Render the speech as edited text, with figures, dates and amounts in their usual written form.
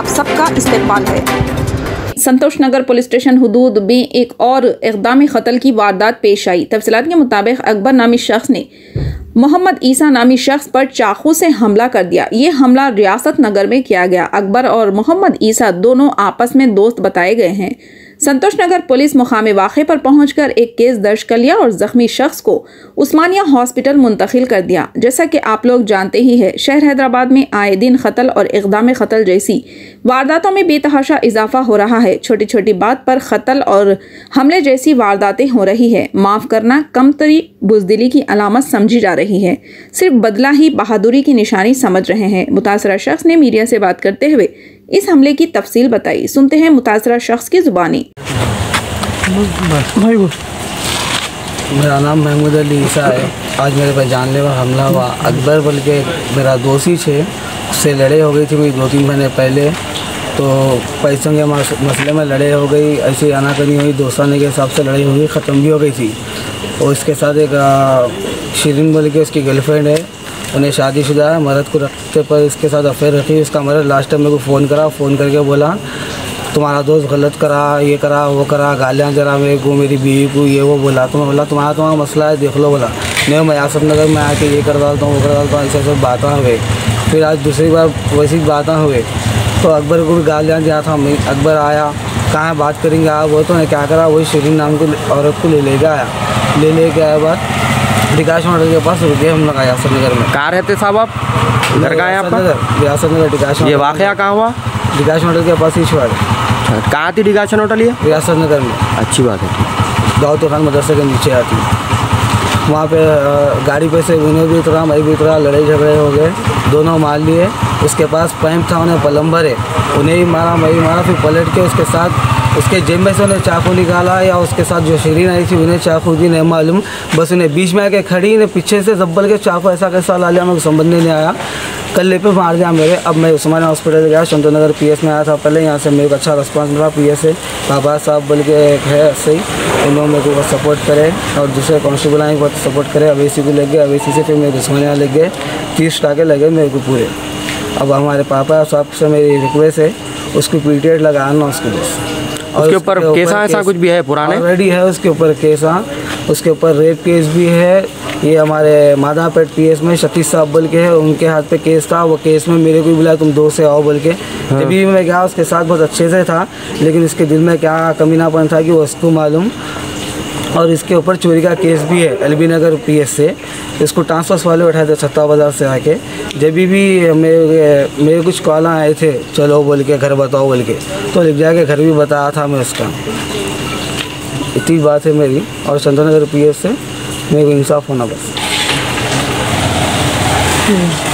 आप सबका इस्तेमाल है। संतोष नगर पुलिस स्टेशन हुदूद में एक और इक़दाम क़त्ल की वारदात पेश आई। तफसीलात के मुताबिक अकबर नामी शख्स ने मोहम्मद ईसा नामी शख्स पर चाकू से हमला कर दिया। ये हमला रियासत नगर में किया गया। अकबर और मोहम्मद ईसा दोनों आपस में दोस्त बताए गए हैं। संतोष नगर पुलिस मुकामी वाक़े पर पहुंचकर एक केस दर्ज कर लिया और जख्मी शख्स को उस्मानिया हॉस्पिटल मुंतकिल कर दिया। जैसा कि आप लोग जानते ही है, शहर हैदराबाद में आए दिन कत्ल और इक़दाम क़त्ल जैसी वारदातों में बेतहाशा इजाफा हो रहा है। छोटी छोटी बात पर कत्ल और हमले जैसी वारदातें हो रही है। माफ़ करना कमतरी बुज़दिली की अलामत समझी जा रही है। सिर्फ बदला ही बहादुरी की निशानी समझ रहे हैं। मुतासरा शख्स ने मीडिया से बात करते हुए इस हमले की तफसील बताई। सुनते हैं मुतासरा शख्स की जुबानी। मेरा नाम महमूद अली ईसा है। आज मेरे पर जानलेवा हमला हुआ। अकबर बोल के मेरा दोषी है, उससे लड़ाई हो गई थी मेरी 2-3 महीने पहले। तो पैसों के मसले में लड़ाई हो गई, ऐसी आनाकानी हुई, दोस्ताने के हिसाब से लड़ाई हुई, ख़त्म भी हो गई थी। और इसके साथ एक शिरीन बोल के उसकी गर्लफ्रेंड है, उन्हें शादीशुदा है, मर्द को रखते पर इसके साथ अफेयर रखी। उसका मर्द लास्ट टाइम मेरे को फ़ोन करके बोला तुम्हारा दोस्त गलत करा, ये करा, वो करा, गालियाँ जरा मेरे को, मेरी बीवी को, ये वो बोला। तो मैं बोला तुम्हारा मसला है, देख लो। बोला नहीं, मैं यासर नगर में आके ये कर डालता हूँ, वो कर डालता हूँ, ऐसे सब बातें हुए। फिर आज दूसरी बार वैसी बातें हुए तो अकबर को भी गालियाँ दिया था। अकबर आया, कहाँ बात करेंगे आप, वो तो ने क्या करा, वही शिरीन नाम की औरत को ले के आया। ले के आया बाद डिकाश होटल के पास रुके हम लोग यासर नगर में। कहाँ रहते साहब आप? घर का है आपका? यासर नगर डिकाश। ये वाक़या कहाँ हुआ? डिकाश होटल के पास ही छुआ। कहाँ थी डिकाशन होटल? ये रियासत नगर में। अच्छी बात है। दाऊद खान मदरसे के नीचे आती। वहाँ पे गाड़ी पे से उन्हें भी उतरा, मैं भी उतरा, लड़ाई झगड़े हो गए, दोनों मार लिए। उसके पास पैंप था, उन्हें पलम्बर है, उन्हें ही मारा, मैं ही मारा। फिर पलट के उसके साथ उसके जेब में से उन्हें चाकू निकाला, या उसके साथ जो शिरीन आई थी उन्हें चाकू दी, नहीं मालूम। बस उन्हें बीच में आके खड़ी ने पीछे से जब्बल के चाकू ऐसा कैसा ला लिया, मेरे को समझ नहीं आया। कल्ले पे मार दिया मेरे। अब मैं उस्मानिया हॉस्पिटल गया, संतोष नगर पीएस में आया था पहले। यहाँ से मेरे को अच्छा रिस्पांस मिला पीएस से। बाबा साहब बोल के एक है सही, उन्होंने मेरे को बहुत सपोर्ट करे और दूसरे कांस्टेबल आए बहुत सपोर्ट करे। अवेसी को लग गए, अवेसी से फिर मेरे उस्मानिया लग गए, 30 टाके लगे मेरे को पूरे। अब हमारे पापा साहब से मेरी रिक्वेस्ट है उसको पीटीएड लगाना उसके बस। और उसके ऊपर केसा ऐसा कुछ भी है पुराने? ऑलरेडी है उसके ऊपर केसा, उसके ऊपर रेप केस भी है। ये हमारे माधापेट पीएस में सतीश साहब बोल के है, उनके हाथ पे केस था। वो केस में मेरे को भी बुलाया तुम 2 से आओ बोल के। तभी भी मैं गया, उसके साथ बहुत अच्छे से था, लेकिन इसके दिल में क्या कमीनापन था कि वो उसको मालूम। और इसके ऊपर चोरी का केस भी है एलबी नगर पीएस से। इसको ट्रांसफर्स वाले उठाए थे छत्ता बाजार से आके। जब भी मेरे कुछ कॉल आए थे चलो बोल के, घर बताओ बोल के, तो लिख जाके घर भी बताया था मैं उसका। इतनी बात है मेरी। और संतोष नगर पीएस से मेरे को इंसाफ होना बस।